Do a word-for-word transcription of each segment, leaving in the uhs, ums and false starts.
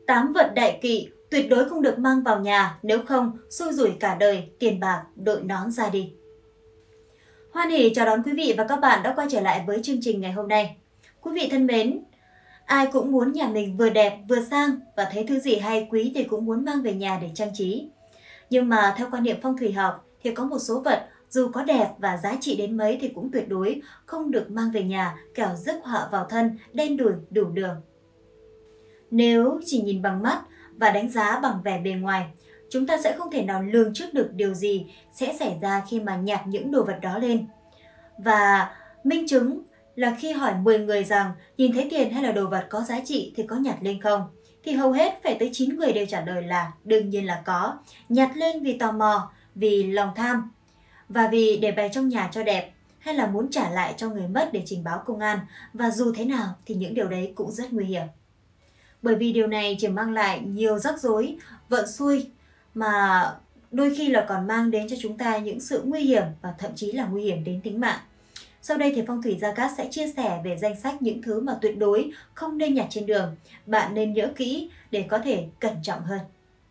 Tám vật đại kỵ tuyệt đối không được mang vào nhà, nếu không xui rủi cả đời, tiền bạc đội nón ra đi. Hoan hỉ chào đón quý vị và các bạn đã quay trở lại với chương trình ngày hôm nay. Quý vị thân mến, ai cũng muốn nhà mình vừa đẹp vừa sang và thấy thứ gì hay quý thì cũng muốn mang về nhà để trang trí. Nhưng mà theo quan niệm phong thủy học thì có một số vật dù có đẹp và giá trị đến mấy thì cũng tuyệt đối không được mang về nhà, kẻo rước họa vào thân, đen đủi đủ đường. Nếu chỉ nhìn bằng mắt và đánh giá bằng vẻ bề ngoài, chúng ta sẽ không thể nào lường trước được điều gì sẽ xảy ra khi mà nhặt những đồ vật đó lên. Và minh chứng là khi hỏi mười người rằng nhìn thấy tiền hay là đồ vật có giá trị thì có nhặt lên không? Thì hầu hết phải tới chín người đều trả lời là đương nhiên là có. Nhặt lên vì tò mò, vì lòng tham và vì để bày trong nhà cho đẹp, hay là muốn trả lại cho người mất để trình báo công an. Và dù thế nào thì những điều đấy cũng rất nguy hiểm. Bởi vì điều này chỉ mang lại nhiều rắc rối, vận xui mà đôi khi là còn mang đến cho chúng ta những sự nguy hiểm và thậm chí là nguy hiểm đến tính mạng. Sau đây thì Phong thủy Gia Cát sẽ chia sẻ về danh sách những thứ mà tuyệt đối không nên nhặt trên đường. Bạn nên nhớ kỹ để có thể cẩn trọng hơn.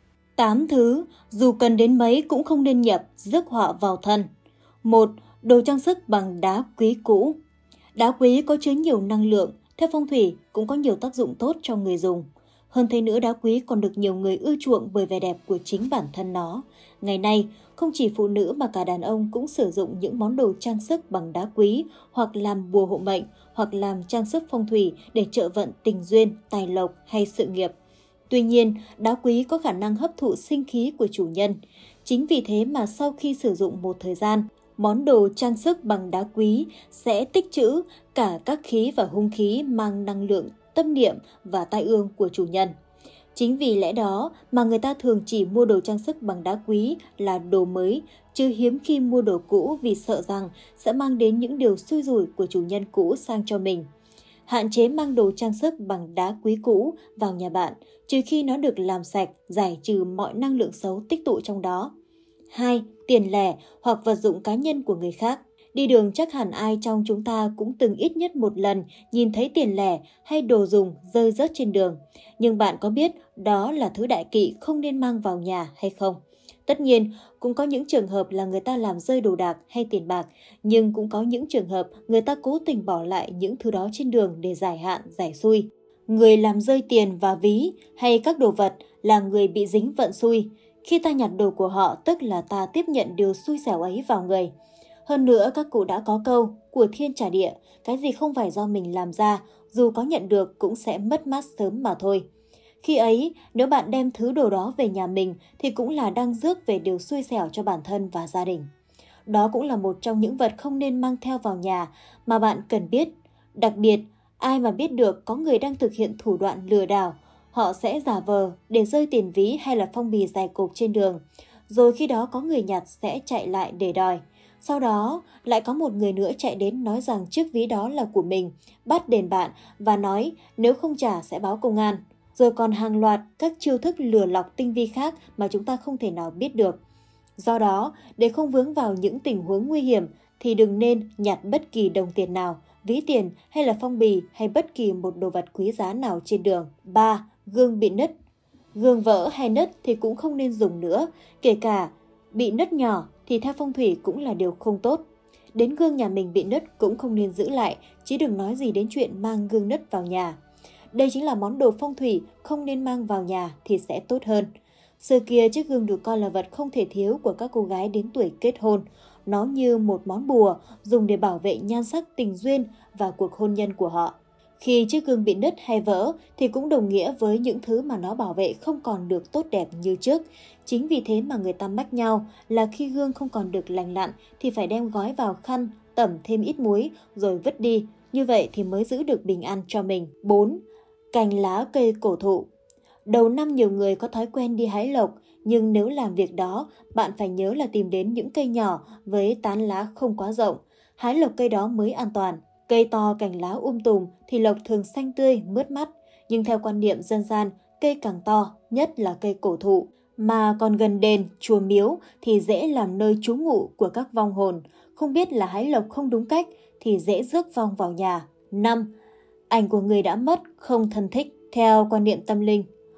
tám thứ dù cần đến mấy cũng không nên nhập, rước họa vào thân. một. Đồ trang sức bằng đá quý cũ. Đá quý có chứa nhiều năng lượng, theo phong thủy cũng có nhiều tác dụng tốt cho người dùng. Hơn thế nữa, đá quý còn được nhiều người ưa chuộng bởi vẻ đẹp của chính bản thân nó. Ngày nay, không chỉ phụ nữ mà cả đàn ông cũng sử dụng những món đồ trang sức bằng đá quý hoặc làm bùa hộ mệnh, hoặc làm trang sức phong thủy để trợ vận tình duyên, tài lộc hay sự nghiệp. Tuy nhiên, đá quý có khả năng hấp thụ sinh khí của chủ nhân. Chính vì thế mà sau khi sử dụng một thời gian, món đồ trang sức bằng đá quý sẽ tích trữ cả các khí và hung khí mang năng lượng tâm niệm và tai ương của chủ nhân. Chính vì lẽ đó mà người ta thường chỉ mua đồ trang sức bằng đá quý là đồ mới, chứ hiếm khi mua đồ cũ vì sợ rằng sẽ mang đến những điều xui rủi của chủ nhân cũ sang cho mình. Hạn chế mang đồ trang sức bằng đá quý cũ vào nhà bạn, trừ khi nó được làm sạch, giải trừ mọi năng lượng xấu tích tụ trong đó. hai. Tiền lẻ hoặc vật dụng cá nhân của người khác. Đi đường chắc hẳn ai trong chúng ta cũng từng ít nhất một lần nhìn thấy tiền lẻ hay đồ dùng rơi rớt trên đường. Nhưng bạn có biết đó là thứ đại kỵ không nên mang vào nhà hay không? Tất nhiên, cũng có những trường hợp là người ta làm rơi đồ đạc hay tiền bạc, nhưng cũng có những trường hợp người ta cố tình bỏ lại những thứ đó trên đường để giải hạn, giải xui. Người làm rơi tiền và ví hay các đồ vật là người bị dính vận xui. Khi ta nhặt đồ của họ tức là ta tiếp nhận điều xui xẻo ấy vào người. Hơn nữa, các cụ đã có câu, của thiên trả địa, cái gì không phải do mình làm ra, dù có nhận được cũng sẽ mất mát sớm mà thôi. Khi ấy, nếu bạn đem thứ đồ đó về nhà mình thì cũng là đang rước về điều xui xẻo cho bản thân và gia đình. Đó cũng là một trong những vật không nên mang theo vào nhà mà bạn cần biết. Đặc biệt, ai mà biết được có người đang thực hiện thủ đoạn lừa đảo, họ sẽ giả vờ để rơi tiền ví hay là phong bì dài cộp trên đường. Rồi khi đó có người nhặt sẽ chạy lại để đòi. Sau đó lại có một người nữa chạy đến nói rằng chiếc ví đó là của mình, bắt đền bạn và nói nếu không trả sẽ báo công an. Rồi còn hàng loạt các chiêu thức lừa lọc tinh vi khác mà chúng ta không thể nào biết được. Do đó, để không vướng vào những tình huống nguy hiểm thì đừng nên nhặt bất kỳ đồng tiền nào, ví tiền hay là phong bì hay bất kỳ một đồ vật quý giá nào trên đường. ba. Gương bị nứt. Gương vỡ hay nứt thì cũng không nên dùng nữa, kể cả bị nứt nhỏ thì theo phong thủy cũng là điều không tốt. Đến gương nhà mình bị nứt cũng không nên giữ lại, chứ đừng nói gì đến chuyện mang gương nứt vào nhà. Đây chính là món đồ phong thủy không nên mang vào nhà thì sẽ tốt hơn. Xưa kia chiếc gương được coi là vật không thể thiếu của các cô gái đến tuổi kết hôn. Nó như một món bùa dùng để bảo vệ nhan sắc tình duyên và cuộc hôn nhân của họ. Khi chiếc gương bị nứt hay vỡ thì cũng đồng nghĩa với những thứ mà nó bảo vệ không còn được tốt đẹp như trước. Chính vì thế mà người ta mách nhau là khi gương không còn được lành lặn thì phải đem gói vào khăn, tẩm thêm ít muối rồi vứt đi. Như vậy thì mới giữ được bình an cho mình. bốn. Cành lá cây cổ thụ. Đầu năm nhiều người có thói quen đi hái lộc, nhưng nếu làm việc đó, bạn phải nhớ là tìm đến những cây nhỏ với tán lá không quá rộng. Hái lộc cây đó mới an toàn. Cây to cành lá um tùm thì lộc thường xanh tươi, mướt mắt. Nhưng theo quan niệm dân gian, cây càng to, nhất là cây cổ thụ, mà còn gần đền, chùa miếu thì dễ làm nơi trú ngụ của các vong hồn. Không biết là hái lộc không đúng cách thì dễ rước vong vào nhà. năm. Ảnh của người đã mất không thân thích. Theo quan niệm tâm linh,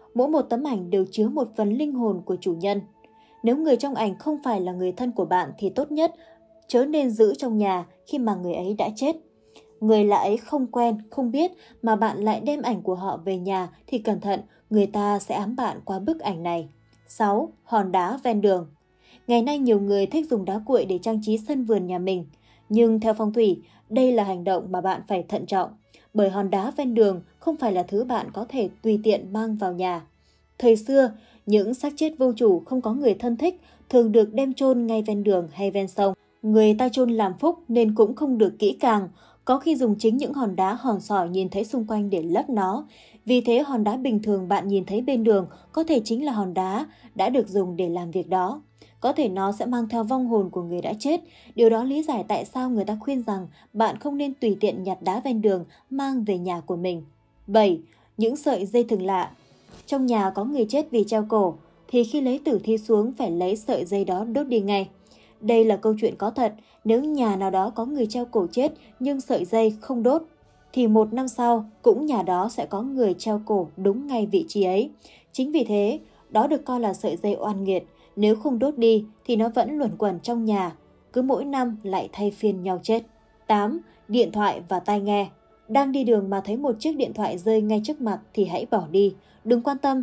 Mỗi một tấm ảnh đều chứa một phần linh hồn của chủ nhân. Nếu người trong ảnh không phải là người thân của bạn thì tốt nhất chớ nên giữ trong nhà khi mà người ấy đã chết. Người lạ ấy không quen, không biết mà bạn lại đem ảnh của họ về nhà thì cẩn thận, người ta sẽ ám bạn qua bức ảnh này. sáu. Hòn đá ven đường. Ngày nay nhiều người thích dùng đá cuội để trang trí sân vườn nhà mình. Nhưng theo phong thủy, đây là hành động mà bạn phải thận trọng. Bởi hòn đá ven đường không phải là thứ bạn có thể tùy tiện mang vào nhà. Thời xưa, những xác chết vô chủ không có người thân thích thường được đem chôn ngay ven đường hay ven sông. Người ta chôn làm phúc nên cũng không được kỹ càng, có khi dùng chính những hòn đá hòn sỏi nhìn thấy xung quanh để lấp nó. Vì thế hòn đá bình thường bạn nhìn thấy bên đường có thể chính là hòn đá đã được dùng để làm việc đó. Có thể nó sẽ mang theo vong hồn của người đã chết. Điều đó lý giải tại sao người ta khuyên rằng bạn không nên tùy tiện nhặt đá ven đường mang về nhà của mình. bảy. Những sợi dây thừng lạ. Trong nhà có người chết vì treo cổ, thì khi lấy tử thi xuống phải lấy sợi dây đó đốt đi ngay. Đây là câu chuyện có thật, nếu nhà nào đó có người treo cổ chết nhưng sợi dây không đốt, thì một năm sau cũng nhà đó sẽ có người treo cổ đúng ngay vị trí ấy. Chính vì thế, đó được coi là sợi dây oan nghiệt, nếu không đốt đi thì nó vẫn luẩn quẩn trong nhà, cứ mỗi năm lại thay phiên nhau chết. tám. Điện thoại và tai nghe. Đang đi đường mà thấy một chiếc điện thoại rơi ngay trước mặt thì hãy bỏ đi, đừng quan tâm,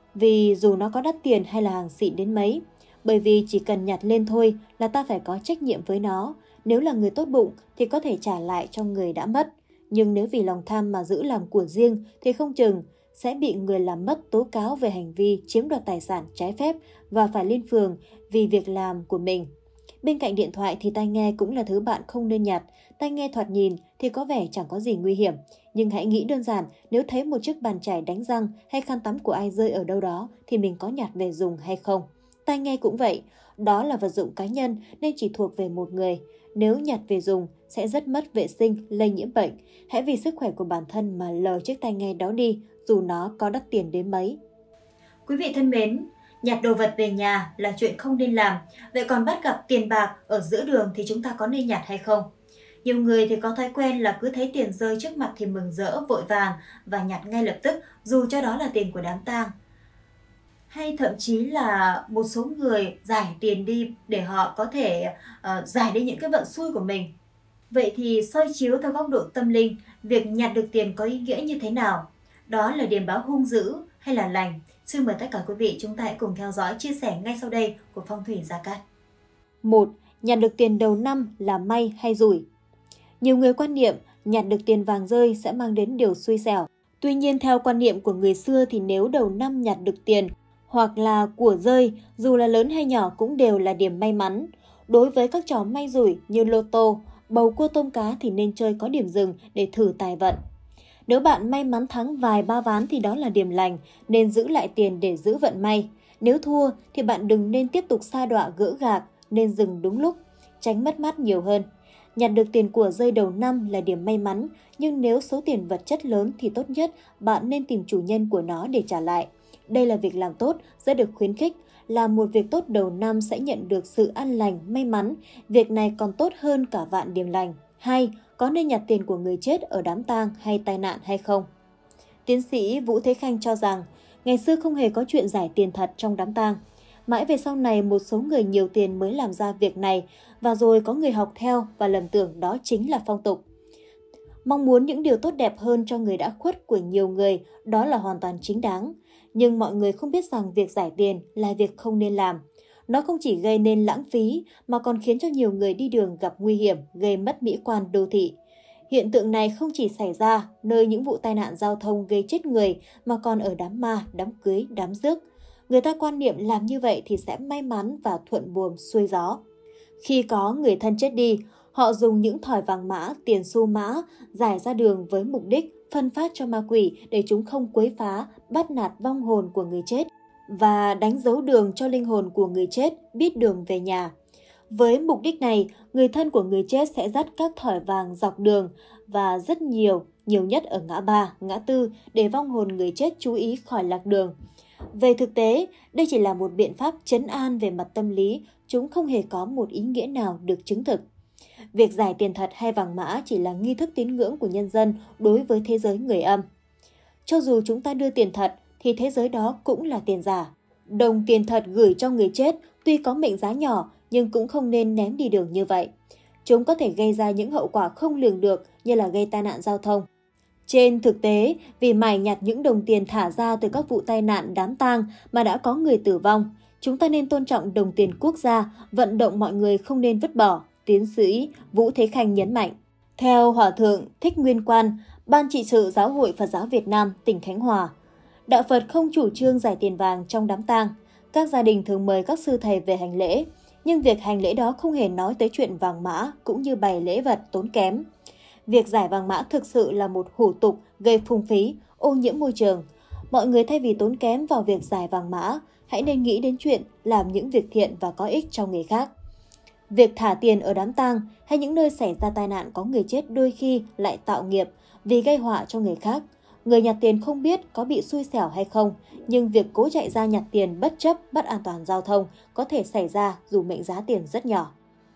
vì dù nó có đắt tiền hay là hàng xịn đến mấy. Bởi vì chỉ cần nhặt lên thôi là ta phải có trách nhiệm với nó. Nếu là người tốt bụng thì có thể trả lại cho người đã mất. Nhưng nếu vì lòng tham mà giữ làm của riêng thì không chừng sẽ bị người làm mất tố cáo về hành vi chiếm đoạt tài sản trái phép và phải lên phường vì việc làm của mình. Bên cạnh điện thoại thì tai nghe cũng là thứ bạn không nên nhặt. Tai nghe thoạt nhìn thì có vẻ chẳng có gì nguy hiểm. Nhưng hãy nghĩ đơn giản, nếu thấy một chiếc bàn chải đánh răng hay khăn tắm của ai rơi ở đâu đó thì mình có nhặt về dùng hay không? Tai nghe cũng vậy, đó là vật dụng cá nhân nên chỉ thuộc về một người. Nếu nhặt về dùng sẽ rất mất vệ sinh, lây nhiễm bệnh. Hãy vì sức khỏe của bản thân mà lờ chiếc tai nghe đó đi, dù nó có đắt tiền đến mấy. Quý vị thân mến, nhặt đồ vật về nhà là chuyện không nên làm. Vậy còn bắt gặp tiền bạc ở giữa đường thì chúng ta có nên nhặt hay không? Nhiều người thì có thói quen là cứ thấy tiền rơi trước mặt thì mừng rỡ vội vàng và nhặt ngay lập tức, dù cho đó là tiền của đám tang. Hay thậm chí là một số người giải tiền đi để họ có thể uh, giải đi những cái vận xui của mình. Vậy thì soi chiếu theo góc độ tâm linh, việc nhặt được tiền có ý nghĩa như thế nào? Đó là điềm báo hung dữ hay là lành? Xin mời tất cả quý vị chúng ta hãy cùng theo dõi chia sẻ ngay sau đây của Phong thủy Gia Cát. một. Nhặt được tiền đầu năm là may hay rủi? Nhiều người quan niệm nhặt được tiền vàng rơi sẽ mang đến điều xui xẻo. Tuy nhiên theo quan niệm của người xưa thì nếu đầu năm nhặt được tiền hoặc là của rơi, dù là lớn hay nhỏ cũng đều là điểm may mắn. Đối với các trò may rủi như lô tô, bầu cua tôm cá thì nên chơi có điểm dừng để thử tài vận. Nếu bạn may mắn thắng vài ba ván thì đó là điểm lành, nên giữ lại tiền để giữ vận may. Nếu thua thì bạn đừng nên tiếp tục sa đọa gỡ gạc, nên dừng đúng lúc, tránh mất mát nhiều hơn. Nhặt được tiền của rơi đầu năm là điểm may mắn, nhưng nếu số tiền vật chất lớn thì tốt nhất bạn nên tìm chủ nhân của nó để trả lại. Đây là việc làm tốt, rất được khuyến khích. Làm một việc tốt đầu năm sẽ nhận được sự an lành, may mắn. Việc này còn tốt hơn cả vạn điểm lành. hai. Có nên nhặt tiền của người chết ở đám tang hay tai nạn hay không? Tiến sĩ Vũ Thế Khanh cho rằng, ngày xưa không hề có chuyện giải tiền thật trong đám tang. Mãi về sau này một số người nhiều tiền mới làm ra việc này, và rồi có người học theo và lầm tưởng đó chính là phong tục. Mong muốn những điều tốt đẹp hơn cho người đã khuất của nhiều người, đó là hoàn toàn chính đáng. Nhưng mọi người không biết rằng việc giải tiền là việc không nên làm. Nó không chỉ gây nên lãng phí mà còn khiến cho nhiều người đi đường gặp nguy hiểm, gây mất mỹ quan đô thị. Hiện tượng này không chỉ xảy ra nơi những vụ tai nạn giao thông gây chết người mà còn ở đám ma, đám cưới, đám rước. Người ta quan niệm làm như vậy thì sẽ may mắn và thuận buồm xuôi gió. Khi có người thân chết đi, họ dùng những thỏi vàng mã, tiền xu mã rải ra đường với mục đích phân phát cho ma quỷ để chúng không quấy phá, bắt nạt vong hồn của người chết và đánh dấu đường cho linh hồn của người chết biết đường về nhà. Với mục đích này, người thân của người chết sẽ dắt các thỏi vàng dọc đường và rất nhiều, nhiều nhất ở ngã ba, ngã tư để vong hồn người chết chú ý khỏi lạc đường. Về thực tế, đây chỉ là một biện pháp trấn an về mặt tâm lý, chúng không hề có một ý nghĩa nào được chứng thực. Việc giải tiền thật hay vàng mã chỉ là nghi thức tín ngưỡng của nhân dân đối với thế giới người âm. Cho dù chúng ta đưa tiền thật thì thế giới đó cũng là tiền giả. Đồng tiền thật gửi cho người chết tuy có mệnh giá nhỏ nhưng cũng không nên ném đi đường như vậy. Chúng có thể gây ra những hậu quả không lường được như là gây tai nạn giao thông. Trên thực tế, vì mải nhặt những đồng tiền thả ra từ các vụ tai nạn đám tang mà đã có người tử vong, chúng ta nên tôn trọng đồng tiền quốc gia, vận động mọi người không nên vứt bỏ, tiến sĩ Vũ Thế Khanh nhấn mạnh. Theo Hòa thượng Thích Nguyên Quan, Ban trị sự Giáo hội Phật giáo Việt Nam, tỉnh Khánh Hòa, Đạo Phật không chủ trương giải tiền vàng trong đám tang. Các gia đình thường mời các sư thầy về hành lễ, nhưng việc hành lễ đó không hề nói tới chuyện vàng mã cũng như bày lễ vật tốn kém. Việc giải vàng mã thực sự là một hủ tục gây phung phí, ô nhiễm môi trường. Mọi người thay vì tốn kém vào việc giải vàng mã, hãy nên nghĩ đến chuyện làm những việc thiện và có ích cho người khác. Việc thả tiền ở đám tang hay những nơi xảy ra tai nạn có người chết đôi khi lại tạo nghiệp vì gây họa cho người khác. Người nhặt tiền không biết có bị xui xẻo hay không, nhưng việc cố chạy ra nhặt tiền bất chấp mất an toàn giao thông có thể xảy ra dù mệnh giá tiền rất nhỏ.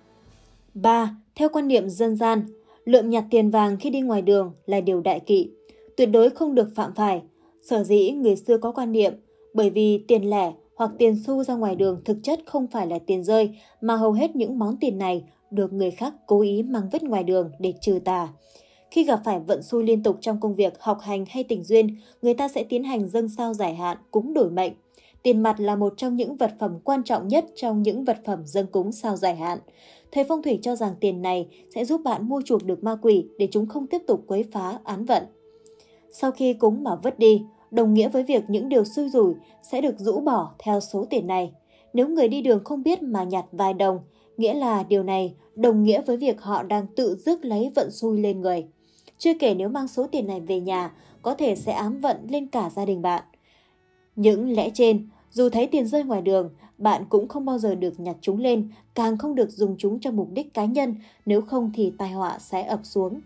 ba. Theo quan niệm dân gian, lượm nhặt tiền vàng khi đi ngoài đường là điều đại kỵ, tuyệt đối không được phạm phải. Sở dĩ người xưa có quan niệm, bởi vì tiền lẻ hoặc tiền xu ra ngoài đường thực chất không phải là tiền rơi, mà hầu hết những món tiền này được người khác cố ý mang vứt ngoài đường để trừ tà. Khi gặp phải vận xui liên tục trong công việc, học hành hay tình duyên, người ta sẽ tiến hành dâng sao giải hạn, cúng đổi mệnh. Tiền mặt là một trong những vật phẩm quan trọng nhất trong những vật phẩm dâng cúng sao giải hạn. Thầy phong thủy cho rằng tiền này sẽ giúp bạn mua chuộc được ma quỷ để chúng không tiếp tục quấy phá án vận. Sau khi cúng mà vứt đi, đồng nghĩa với việc những điều xui rủi sẽ được rũ bỏ theo số tiền này. Nếu người đi đường không biết mà nhặt vài đồng, nghĩa là điều này đồng nghĩa với việc họ đang tự rước lấy vận xui lên người. Chưa kể nếu mang số tiền này về nhà, có thể sẽ ám vận lên cả gia đình bạn. Những lẽ trên, dù thấy tiền rơi ngoài đường, bạn cũng không bao giờ được nhặt chúng lên, càng không được dùng chúng cho mục đích cá nhân, nếu không thì tai họa sẽ ập xuống.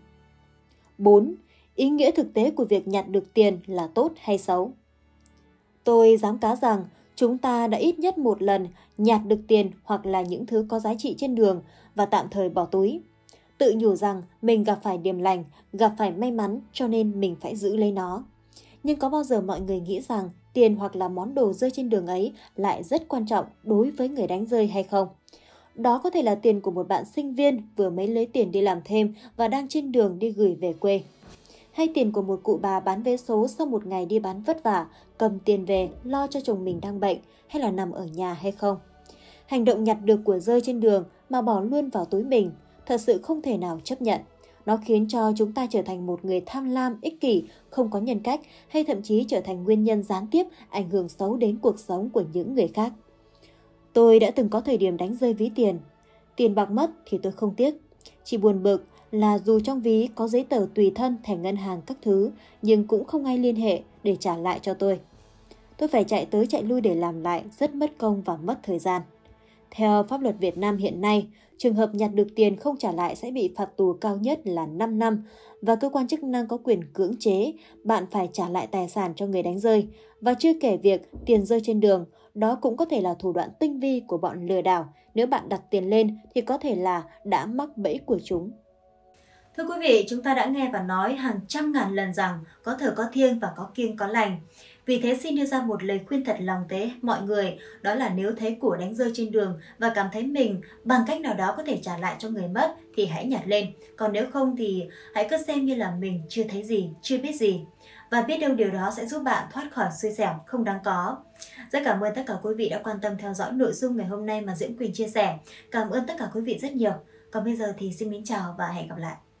bốn. Ý nghĩa thực tế của việc nhặt được tiền là tốt hay xấu? Tôi dám cá rằng chúng ta đã ít nhất một lần nhặt được tiền hoặc là những thứ có giá trị trên đường và tạm thời bỏ túi. Tự nhủ rằng mình gặp phải điềm lành, gặp phải may mắn cho nên mình phải giữ lấy nó. Nhưng có bao giờ mọi người nghĩ rằng tiền hoặc là món đồ rơi trên đường ấy lại rất quan trọng đối với người đánh rơi hay không? Đó có thể là tiền của một bạn sinh viên vừa mới lấy tiền đi làm thêm và đang trên đường đi gửi về quê. Hay tiền của một cụ bà bán vé số sau một ngày đi bán vất vả, cầm tiền về lo cho chồng mình đang bệnh hay là nằm ở nhà hay không? Hành động nhặt được của rơi trên đường mà bỏ luôn vào túi mình thật sự không thể nào chấp nhận. Nó khiến cho chúng ta trở thành một người tham lam, ích kỷ, không có nhân cách hay thậm chí trở thành nguyên nhân gián tiếp ảnh hưởng xấu đến cuộc sống của những người khác. Tôi đã từng có thời điểm đánh rơi ví tiền. Tiền bạc mất thì tôi không tiếc. Chỉ buồn bực là dù trong ví có giấy tờ tùy thân, thẻ ngân hàng các thứ, nhưng cũng không ai liên hệ để trả lại cho tôi. Tôi phải chạy tới chạy lui để làm lại, rất mất công và mất thời gian. Theo pháp luật Việt Nam hiện nay, trường hợp nhặt được tiền không trả lại sẽ bị phạt tù cao nhất là năm năm và cơ quan chức năng có quyền cưỡng chế bạn phải trả lại tài sản cho người đánh rơi. Và chưa kể việc tiền rơi trên đường, đó cũng có thể là thủ đoạn tinh vi của bọn lừa đảo. Nếu bạn đặt tiền lên thì có thể là đã mắc bẫy của chúng. Thưa quý vị, chúng ta đã nghe và nói hàng trăm ngàn lần rằng có thờ có thiêng và có kiêng có lành. Vì thế xin đưa ra một lời khuyên thật lòng tế mọi người, đó là nếu thấy của đánh rơi trên đường và cảm thấy mình bằng cách nào đó có thể trả lại cho người mất thì hãy nhặt lên. Còn nếu không thì hãy cứ xem như là mình chưa thấy gì, chưa biết gì. Và biết đâu điều đó sẽ giúp bạn thoát khỏi xui xẻo không đáng có. Rất cảm ơn tất cả quý vị đã quan tâm theo dõi nội dung ngày hôm nay mà Diễm Quỳnh chia sẻ. Cảm ơn tất cả quý vị rất nhiều. Còn bây giờ thì xin mến chào và hẹn gặp lại.